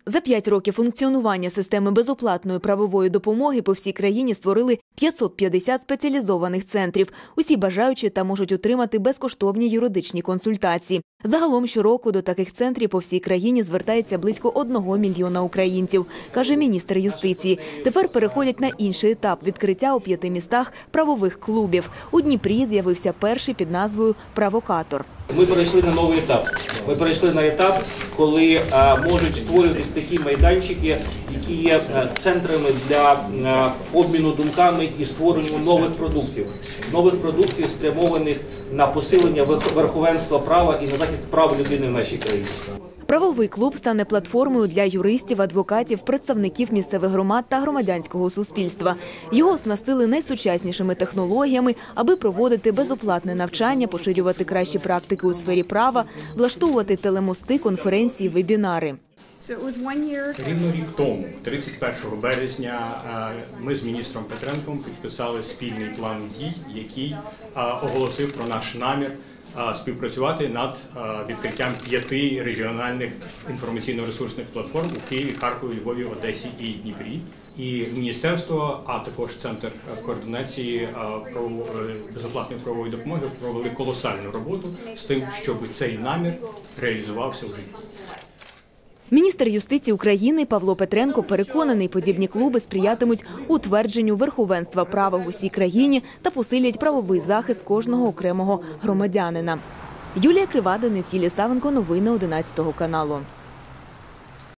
За 5 років функціонування системи безоплатної правової допомоги по всій країні створили 550 спеціалізованих центрів. Усі бажаючі та можуть отримати безкоштовні юридичні консультації. Загалом щороку до таких центрів по всій країні звертається близько 1 мільйона українців, каже міністр юстиції. Тепер переходять на інший етап – відкриття у 5 містах правових клубів. У Дніпрі з'явився перший під назвою «Правокатор». Ми перейшли на новий етап. Ми перейшли на етап, коли можуть створюватись такі майданчики, які є центрами для обміну думками і створення нових продуктів. Нових продуктів, спрямованих на посилення верховенства права і на захист прав людини в нашій країні. Правовий клуб стане платформою для юристів, адвокатів, представників місцевих громад та громадянського суспільства. Його оснастили найсучаснішими технологіями, аби проводити безоплатне навчання, поширювати кращі практики у сфері права, влаштовувати телемости, конференції, вебінари. Рівно рік тому, 31 березня, ми з міністром Петренком підписали спільний план дій, який оголосив про наш намір співпрацювати над відкриттям 5 регіональних інформаційно-ресурсних платформ у Києві, Харкові, Львові, Одесі і Дніпрі. І міністерство, а також Центр координації безоплатної правової допомоги провели колосальну роботу з тим, щоб цей намір реалізувався в житті. Міністр юстиції України Павло Петренко переконаний, подібні клуби сприятимуть утвердженню верховенства права в усій країні та посилять правовий захист кожного окремого громадянина. Юлія Кривада, Несілі Савенко, новини 11 каналу.